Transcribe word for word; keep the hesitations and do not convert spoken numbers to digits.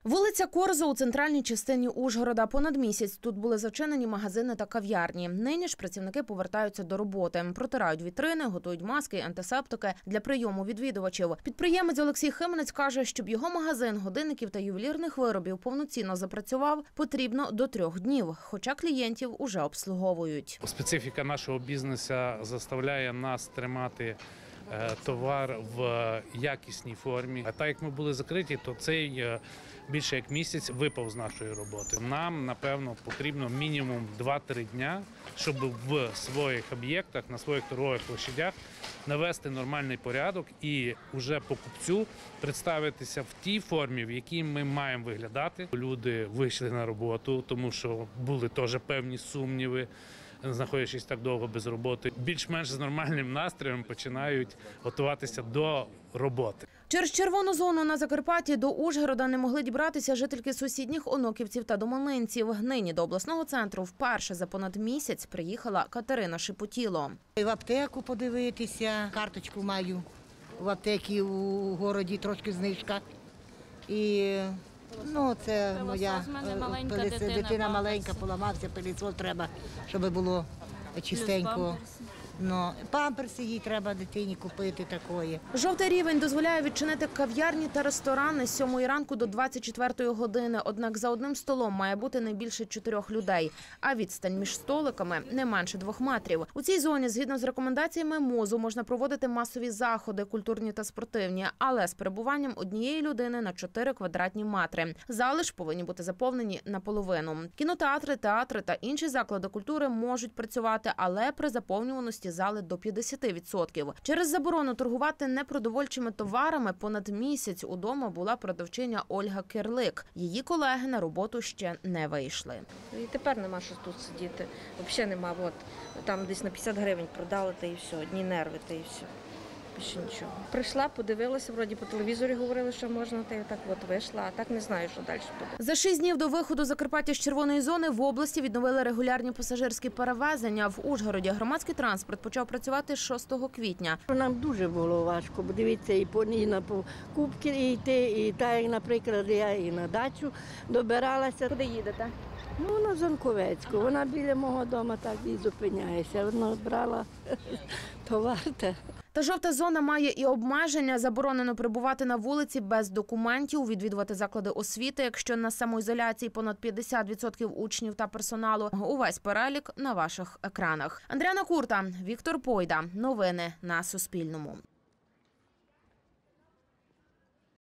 Вулиця Корзо у центральній частині Ужгорода. Понад місяць тут були зачинені магазини та кав'ярні. Нині ж працівники повертаються до роботи. Протирають вітрини, готують маски і антисептики для прийому відвідувачів. Підприємець Олексій Хименець каже, щоб його магазин годинників та ювелірних виробів повноцінно запрацював, потрібно до трьох днів, хоча клієнтів уже обслуговують. Специфіка нашого бізнесу заставляє нас тримати товар в якісній формі. А так як ми були закриті, то цей більше як місяць випав з нашої роботи. Нам, напевно, потрібно мінімум два-три дня, щоб в своїх об'єктах, на своїх торгових площадях навести нормальний порядок і вже покупцю представитися в тій формі, в якій ми маємо виглядати. Люди вийшли на роботу, тому що були теж певні сумніви, знаходячись так довго без роботи. Більш-менш з нормальним настроєм починають готуватися до роботи. Через червону зону на Закарпатті до Ужгорода не могли дібратися жительки сусідніх Оноківців та Доманинців. Нині до обласного центру вперше за понад місяць приїхала Катерина Шепотіло. В аптеку подивитися, карточку маю в аптеці у городі, трошки знижка. І ну, це Пилосос, моя маленька пилис, дитина, дитина маленька, памперси. поламався, пилісос треба, щоб було чистенько. Ну, памперси їй треба дитині купити такої. Жовтий рівень дозволяє відчинити кав'ярні та ресторани з сьомої ранку до двадцять четвертої години. Однак за одним столом має бути не більше чотирьох людей, а відстань між столиками не менше двох метрів. У цій зоні, згідно з рекомендаціями МОЗу, можна проводити масові заходи, культурні та спортивні, але з перебуванням однієї людини на чотири квадратні метри. Зали ж повинні бути заповнені наполовину. Кінотеатри, театри та інші заклади культури можуть працювати, але при заповнюваності зали до п'ятдесят відсотків. Через заборону торгувати непродовольчими товарами понад місяць удома була продавчиня Ольга Кирлик. Її колеги на роботу ще не вийшли. І тепер нема що тут сидіти. Взагалі нема. От, там десь на п'ятдесят гривень продали, та і все. Одні нерви, та і все. Більше нічого. Прийшла, подивилася, вроді по телевізорі говорили, що можна, та й так от вийшла, а так не знаю, що далі буде. За шість днів до виходу Закарпаття з червоної зони в області відновили регулярні пасажирські перевезення. В Ужгороді громадський транспорт почав працювати з шостого квітня. Нам дуже було важко, бо дивіться, і по, і на покупки йти, і так, як, наприклад, я і на дачу добиралася. Куди їдете? Ну, на Занковецьку. Вона біля мого дому так і зупиняється. Вона брала товар. Та жовта зона має і обмеження. Заборонено перебувати на вулиці без документів, відвідувати заклади освіти, якщо на самоізоляції понад п'ятдесят відсотків учнів та персоналу. Увесь перелік на ваших екранах. Андріана Курта, Віктор Пойда. Новини на Суспільному.